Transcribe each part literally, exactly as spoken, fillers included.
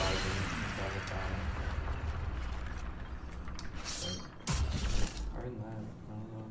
thousand level time. Like, hard in that, I don't know.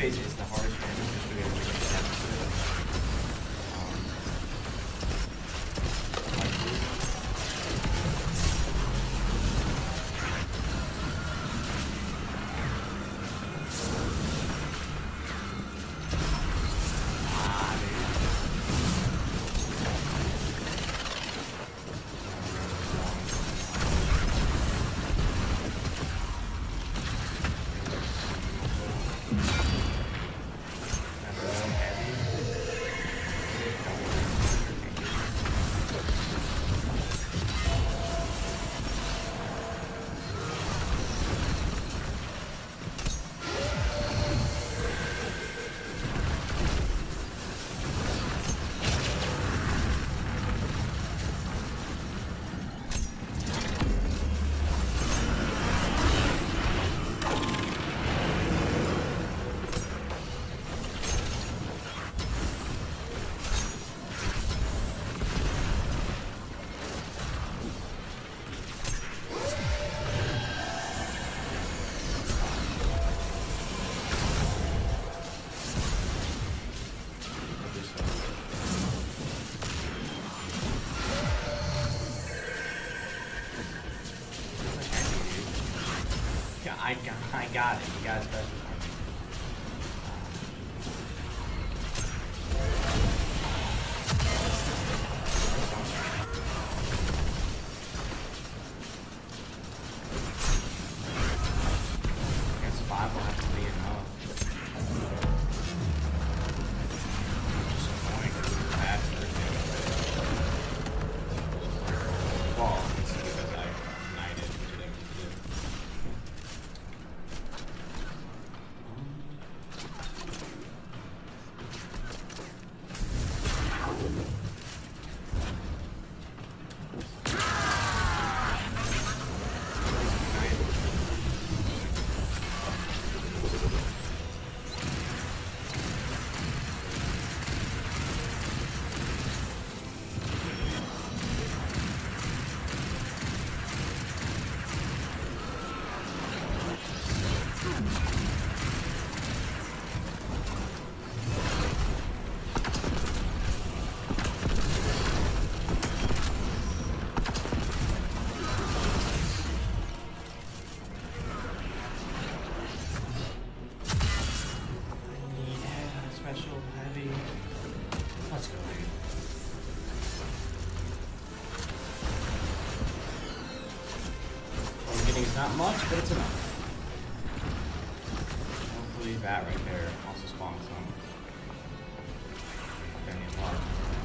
phase is the hardest one, just because we have to make sense of it. Um, like this. Ah, dude. I got, I got it. You got a special for me. I guess five will have to be enough. Just annoying because it's bad for the well, it's because I ignited today. Special heavy. Let's go, dude. What I'm getting is not much, but it's enough. Hopefully that right there also spawns some. I need luck.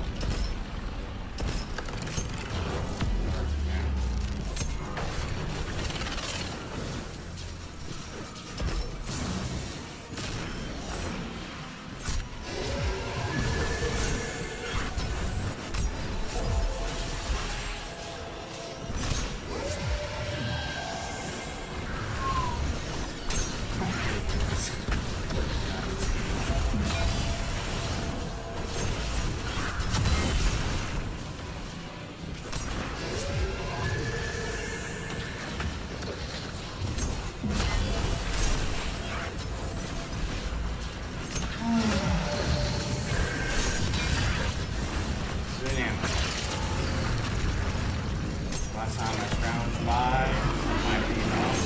Last time I scrounged by, might be enough,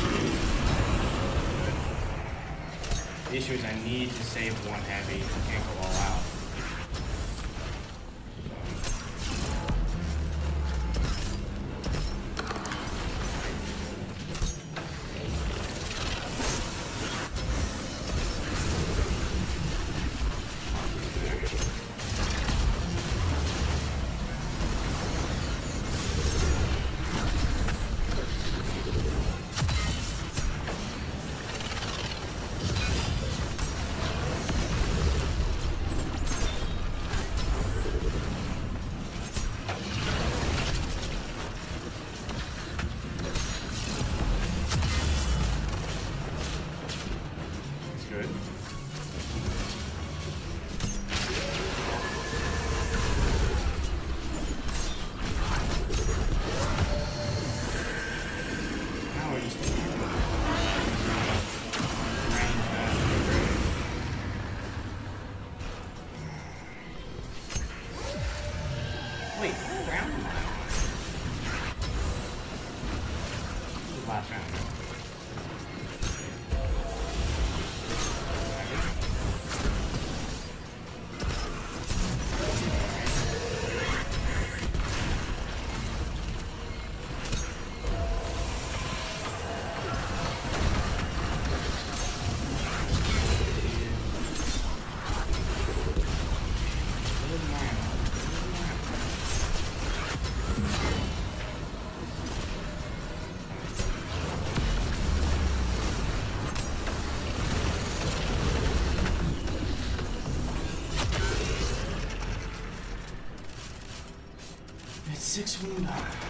but the issue is, the issue is I need to save one heavy, I can't go all out. last round. Six wound.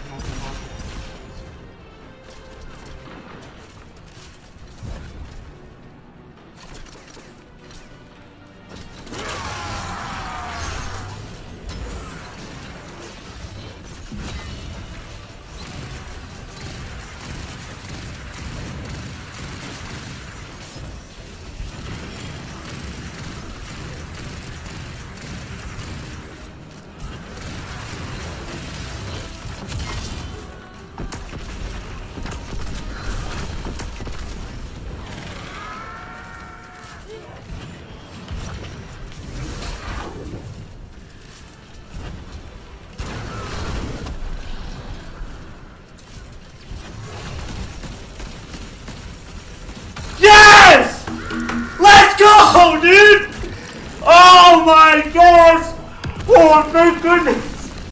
Yes! Let's go, dude! Oh my gosh! Oh, thank goodness!